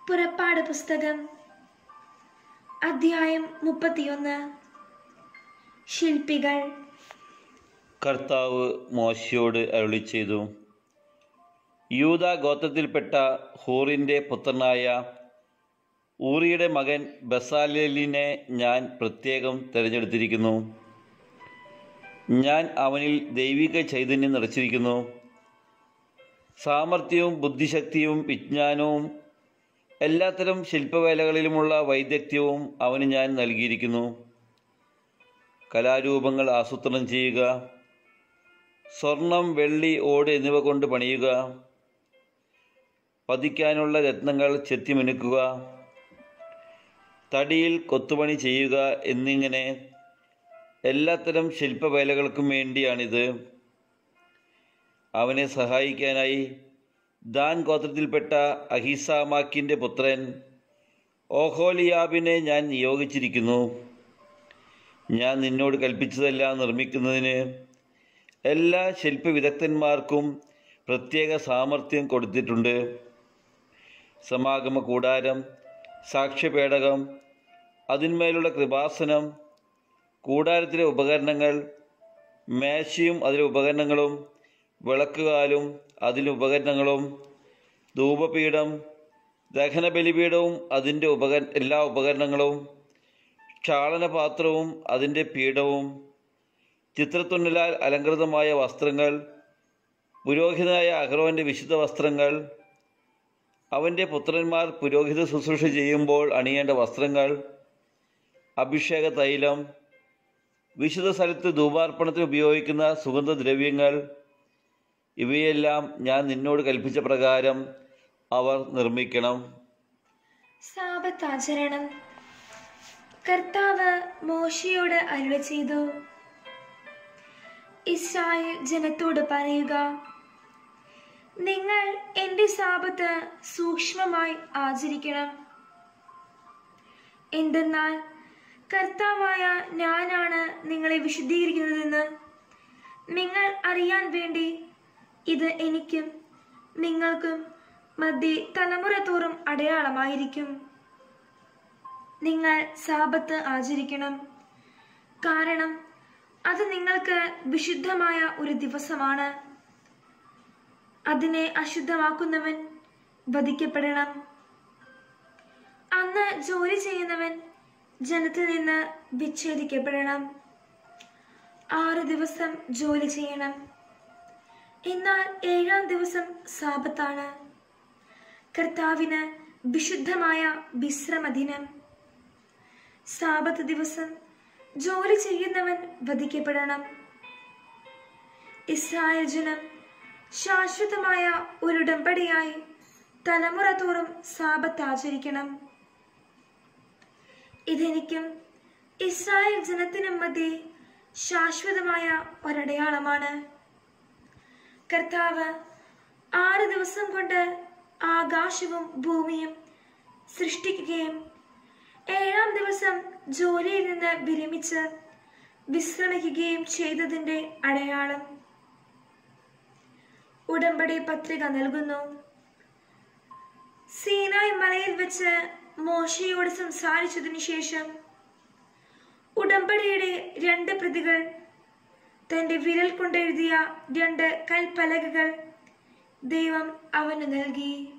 പുറപ്പാട് പുസ്തകം അധ്യായം 31. ശില്പികൾ. കർത്താവ് മോശയോട് അരുളിച്ചെയ്തു, യൂദാ ഗോത്രത്തിൽപ്പെട്ട ഹൂറിൻ്റെ പുത്രനായ ഊറിയുടെ മകൻ ബസാലേലിനെ ഞാൻ പ്രത്യേകം തിരഞ്ഞെടുത്തിരിക്കുന്നു. ഞാൻ അവനിൽ ദൈവിക ചൈതന്യം നിറച്ചിരിക്കുന്നു. സാമർഥ്യവും ബുദ്ധിശക്തിയും വിജ്ഞാനവും എല്ലാത്തരം ശില്പവേലകളിലുമുള്ള വൈദഗ്ധ്യവും അവന് ഞാൻ നൽകിയിരിക്കുന്നു. കലാരൂപങ്ങൾ ആസൂത്രണം ചെയ്യുക, സ്വർണം, വെള്ളി, ഓട് എന്നിവ കൊണ്ട് പണിയുക, പതിക്കാനുള്ള രത്നങ്ങൾ ചെത്തിമിനുക്കുക, തടിയിൽ കൊത്തുപണി ചെയ്യുക എന്നിങ്ങനെ എല്ലാത്തരം ശില്പവേലകൾക്കും വേണ്ടിയാണിത്. അവനെ സഹായിക്കാനായി ദാൻ ഗോത്രത്തിൽപ്പെട്ട അഹീസാമാക്കിൻ്റെ പുത്രൻ ഓഹോലിയാബിനെ ഞാൻ നിയോഗിച്ചിരിക്കുന്നു. ഞാൻ നിന്നോട് കൽപ്പിച്ചതെല്ലാം നിർമ്മിക്കുന്നതിന് എല്ലാ ശില്പവിദഗ്ധന്മാർക്കും പ്രത്യേക സാമർഥ്യം കൊടുത്തിട്ടുണ്ട്. സമാഗമ കൂടാരം, സാക്ഷ്യപേടകം, അതിന്മേലുള്ള കൃപാസനം, കൂടാരത്തിലെ ഉപകരണങ്ങൾ, മേശയും അതിലെ ഉപകരണങ്ങളും, വിളക്കുകാലും അതിലെ ഉപകരണങ്ങളും, ധൂപപീഠം, ദഹനബലിപീഠവും അതിൻ്റെ എല്ലാ ഉപകരണങ്ങളും, ക്ഷാളനപാത്രവും അതിൻ്റെ പീഠവും, ചിത്രത്തുന്നലാൽ അലങ്കൃതമായ വസ്ത്രങ്ങൾ, പുരോഹിതനായ അഹ്റോൻ്റെ വിശുദ്ധ വസ്ത്രങ്ങൾ, അവൻ്റെ പുത്രന്മാർ പുരോഹിത ശുശ്രൂഷ ചെയ്യുമ്പോൾ അണിയേണ്ട വസ്ത്രങ്ങൾ, അഭിഷേക തൈലം, വിശുദ്ധ സ്ഥലത്ത് ധൂപാർപ്പണത്തിന് ഉപയോഗിക്കുന്ന സുഗന്ധദ്രവ്യങ്ങൾ, ഇവയെല്ലാം ഞാൻ നിന്നോട് കൽപ്പിച്ച പ്രകാരം അവർ നിർമ്മിക്കണം. സാബത്ത് ആചരണം. കർത്താവ് മോശയോട് അരുളിച്ചെയ്തു, ഇസ്രായേൽ ജനത്തോട് പറയുക, നിങ്ങൾ എൻ്റെ സാബത്ത് സൂക്ഷ്മമായി ആചരിക്കണം. എന്തെന്നാൽ കർത്താവായ ഞാനാണ് നിങ്ങളെ വിശുദ്ധീകരിക്കുന്നതെന്ന് നിങ്ങൾ അറിയാൻ വേണ്ടി ഇത് എനിക്കും നിങ്ങൾക്കും മധ്യേ തലമുറ തോറും അടയാളമായിരിക്കും. നിങ്ങൾ സാബത്ത് ആചരിക്കണം, കാരണം അത് നിങ്ങൾക്ക് വിശുദ്ധമായ ഒരു ദിവസമാണ്. അതിനെ അശുദ്ധമാക്കുന്നവൻ വധിക്കപ്പെടണം. അന്ന് ജോലി ചെയ്യുന്നവൻ ജനത്തിൽ നിന്ന് വിച്ഛേദിക്കപ്പെടണം. 6 ദിവസം ജോലി ചെയ്യണം, എന്നാൽ 7-ാം ദിവസം സാബത്താണ്, കർത്താവിന് വിശുദ്ധമായ വിശ്രമദിനം. സാബത്ത് ദിവസം ജോലി ചെയ്യുന്നവൻ വധിക്കപ്പെടണം. ഇസ്രായേൽ ജനം ശാശ്വതമായ ഒരു ഉടമ്പടിയായി തലമുറ തോറും സാബത്ത് ആചരിക്കണം. ഇതെനിക്കും ഇസ്രായേൽ ജനത്തിനും മധ്യേ ശാശ്വതമായ ഒരടയാളമാണ്. കർത്താവ് 6 ദിവസം കൊണ്ട് ആകാശവും ഭൂമിയും സൃഷ്ടിക്കുകയും 7-ാം ദിവസം ജോലിയിൽ നിന്ന് വിരമിച്ച് വിശ്രമിക്കുകയും ചെയ്തതിൻ്റെ അടയാളം. ഉടമ്പടി പത്രിക നൽകുന്നു. സീനായ് മലയിൽ വെച്ച് മോശയോട് സംസാരിച്ചതിനു ശേഷം ഉടമ്പടിയുടെ 2 പ്രതികൾ, തന്റെ വിരൽ കൊണ്ടെഴുതിയ 2 കൽപ്പലകകൾ ദൈവം അവന് നൽകി.